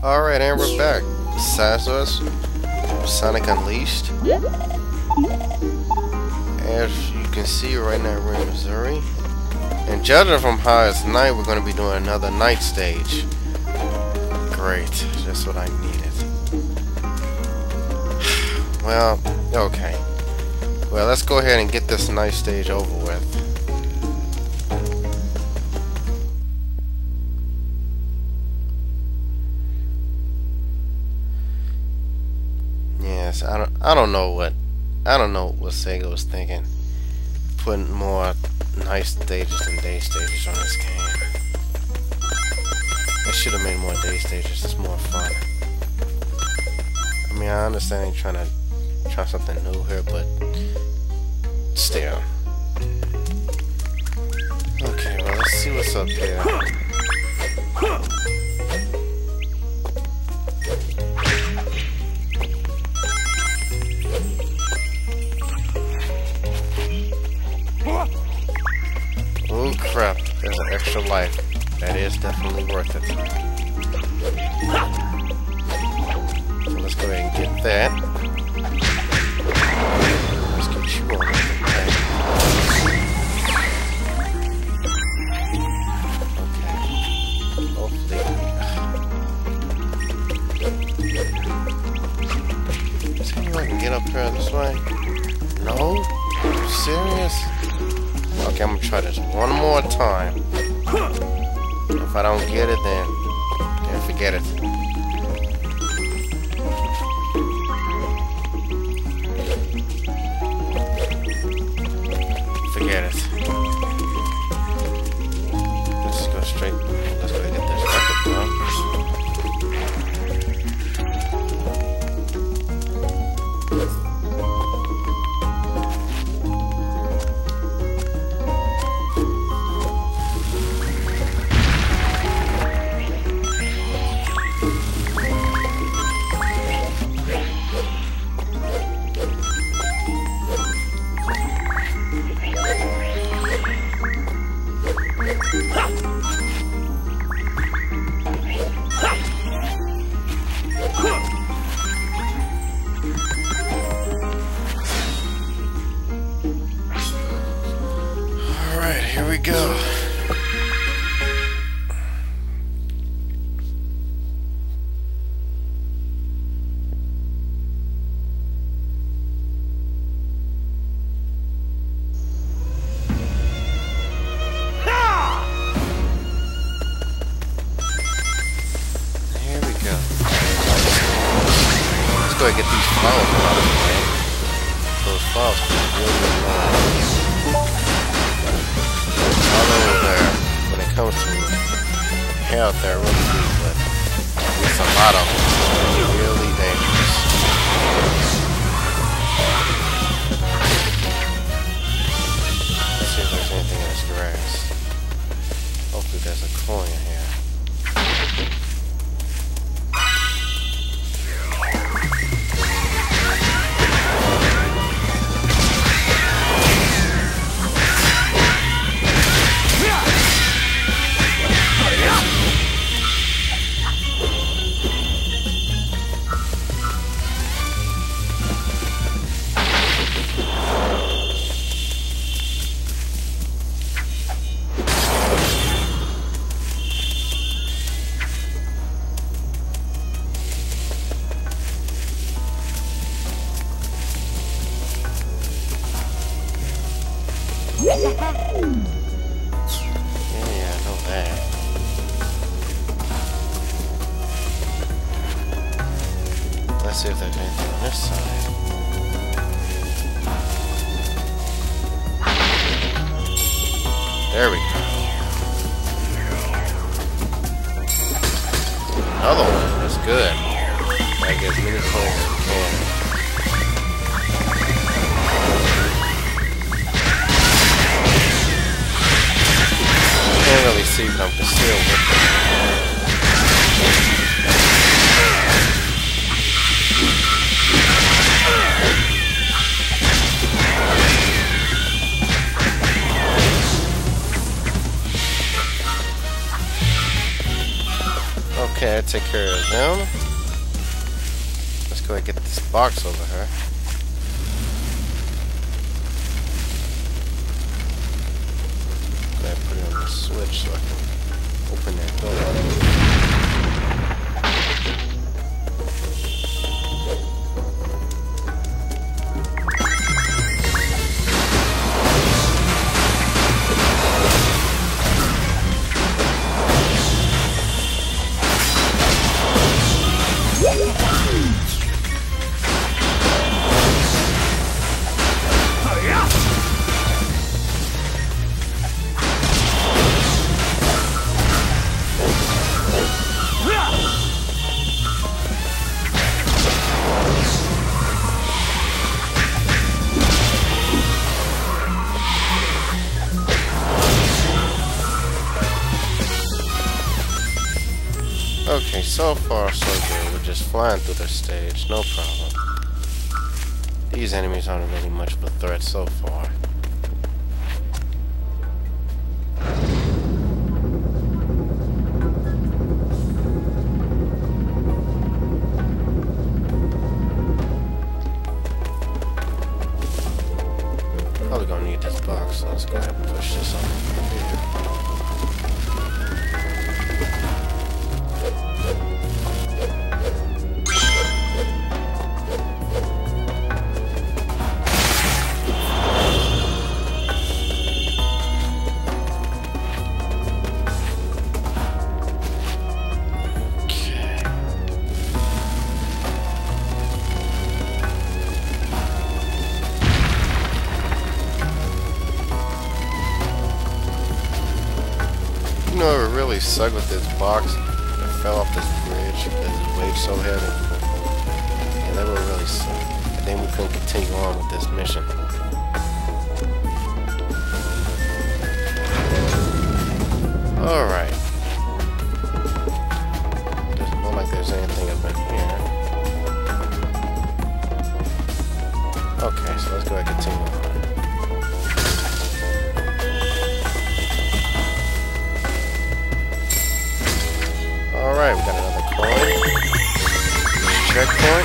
Alright, and we're back. Sazos, Sonic Unleashed. As you can see right now, we're in Missouri. And judging from how it's night, we're going to be doing another night stage. Great, just what I needed. Well, okay. Well, let's go ahead and get this night stage over with. Yes, I don't know what Sega was thinking. Putting more night stages than day stages on this game. They should have made more day stages. It's more fun. I mean, I understand you're trying to try something new here, but still. Okay, well, let's see what's up here. Oh crap, there's an extra life. That is definitely worth it. So let's go ahead and get that. Let's get you on with it. Okay. Hopefully. See if I can get up here this way. No? Are you serious? Okay, I'm gonna try this one more time. If I don't get it, then forget it. Forget it. Let's just go straight. Let's go and get this record done. Alright, here we go. Let's go ahead and get these flowers out of the way. Those flowers are really annoying. Although when it comes to health, they're really good, but it's a lot of them. It's really dangerous. Let's see if there's anything in this grass. Hopefully there's a coin in here. Yeah, I know that. Let's see if there's anything on this side. There we go. Another one. That's good. That gives many coins as we can. Can't really see, but I'm concealed with it. Okay, I take care of them. Let's go and get this box over here. Go ahead and put it on the switch so I can open that door. Okay, so far so good. We're just flying through the stage, no problem. These enemies aren't really much of a threat so far. Probably gonna need this box, so let's go ahead and push this over here. You know, it would really suck with this box that fell off this bridge because the weight's so heavy. And that would really suck. And then we couldn't continue on with this mission. Alright. Doesn't look like there's anything up in here. Okay, so let's go ahead and continue on. Alright, we got another coin. Checkpoint.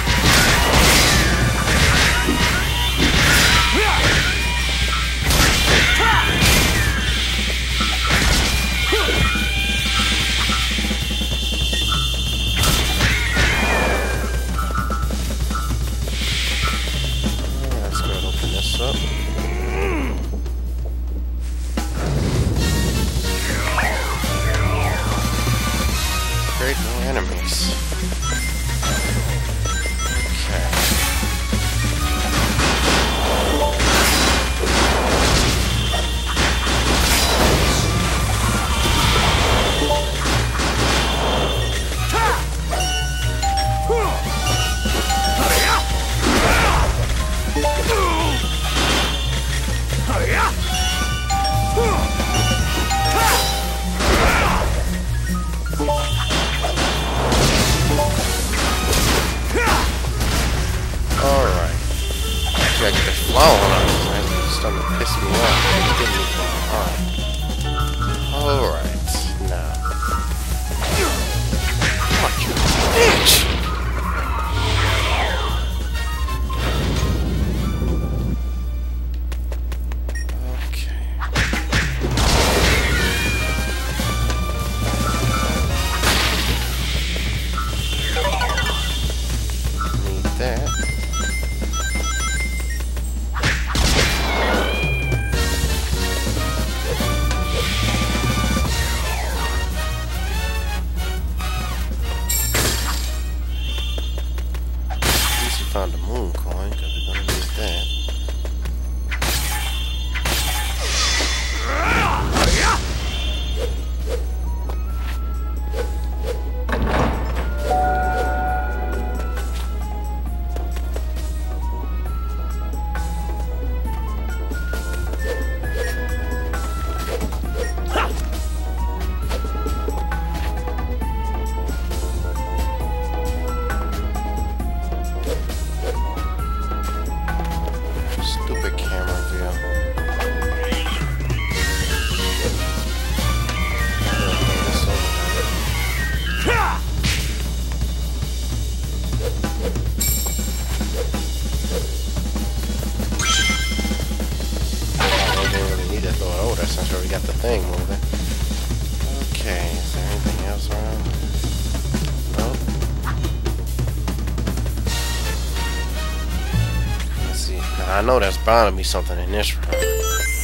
Let's go ahead and open this up. Great, no enemies. Okay. I get the flow on it. It's starting to piss me off. It's getting me hard. Alright, now. Fuck you, bitch! Okay. Need that. Found a moon coin because we're gonna need that. got the thing moving. Okay, is there anything else around? Nope. Let's see. Now I know there's bound to be something in this room.